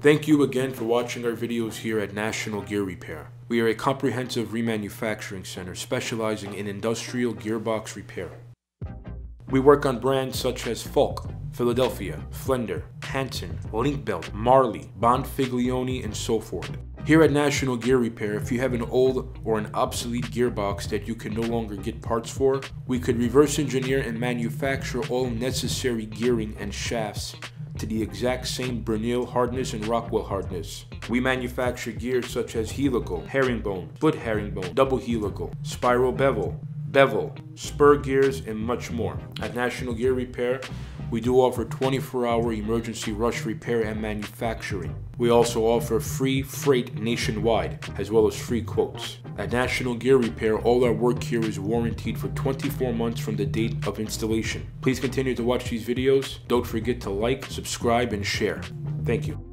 Thank you again for watching our videos here at National Gear Repair. We are a comprehensive remanufacturing center specializing in industrial gearbox repair. We work on brands such as Falk, Philadelphia, Flender, Hansen, LinkBelt, Marley, Bonfiglione, and so forth. Here at National Gear Repair, if you have an old or an obsolete gearbox that you can no longer get parts for, we could reverse engineer and manufacture all necessary gearing and shafts to the exact same Bernil hardness and Rockwell hardness. We manufacture gears such as helical, herringbone, split herringbone, double helical, spiral bevel, spur gears, and much more. At National Gear Repair, we do offer 24-hour emergency rush repair and manufacturing. We also offer free freight nationwide, as well as free quotes. At National Gear Repair, all our work here is warranted for 24 months from the date of installation. Please continue to watch these videos. Don't forget to like, subscribe, and share. Thank you.